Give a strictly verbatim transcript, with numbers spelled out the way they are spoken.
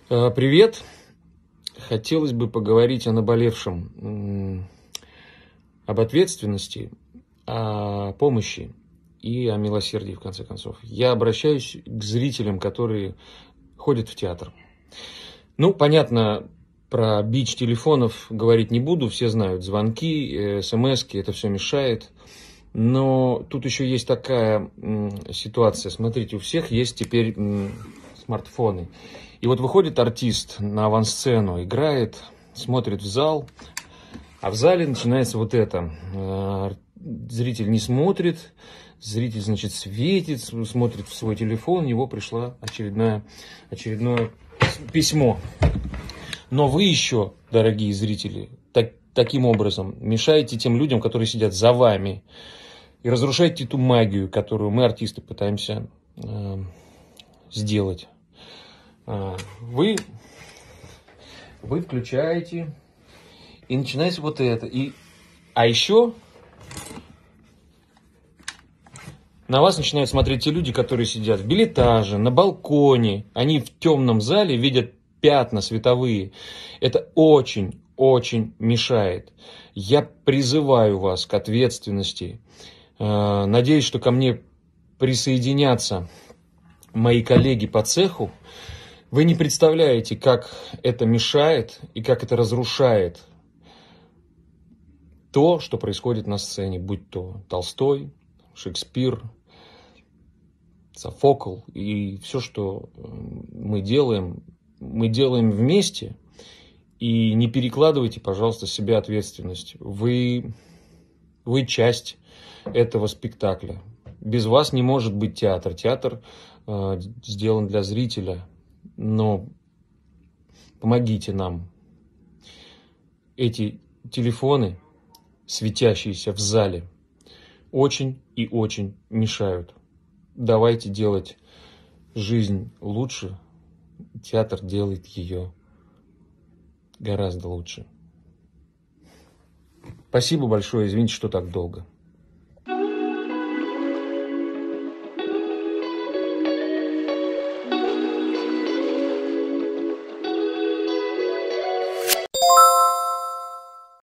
А, Привет! Хотелось бы поговорить о наболевшем, м, об ответственности, о помощи и о милосердии, в конце концов. Я обращаюсь к зрителям, которые ходят в театр. Ну, понятно, про бич телефонов говорить не буду, все знают, звонки, э, смски, это все мешает. Но тут еще есть такая м, ситуация. Смотрите, у всех есть теперь м, смартфоны. И вот выходит артист на авансцену, играет, смотрит в зал, а в зале начинается вот это. Э, Зритель не смотрит, зритель, значит, светит, смотрит в свой телефон, у него пришло очередное, очередное письмо. Но вы еще, дорогие зрители, так, таким образом мешаете тем людям, которые сидят за вами, и разрушаете ту магию, которую мы, артисты, пытаемся э, сделать. Э, вы, вы включаете, и начинается вот это. И, а еще на вас начинают смотреть те люди, которые сидят в бильярдаже, на балконе. Они в темном зале видят пятна световые. Это очень, очень мешает. Я призываю вас к ответственности. Надеюсь, что ко мне присоединятся мои коллеги по цеху. Вы не представляете, как это мешает и как это разрушает то, что происходит на сцене, будь то Толстой, Шекспир, Софокл и все, что мы делаем, мы делаем вместе. И не перекладывайте, пожалуйста, с себя ответственность. Вы, вы часть этого спектакля. Без вас не может быть театр. Театр э, сделан для зрителя. Но помогите нам. Эти телефоны, светящиеся в зале, очень и очень мешают. Давайте делать жизнь лучше. Театр делает ее гораздо лучше. Спасибо большое. Извините, что так долго.